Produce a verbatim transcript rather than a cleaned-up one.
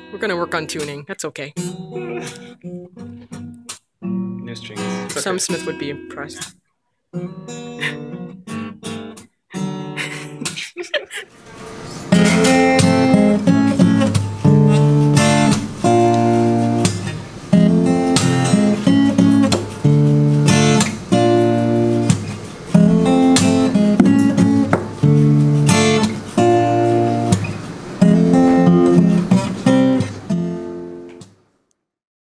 We're gonna work on tuning. That's okay. New strings. It's okay. Sam Smith would be impressed.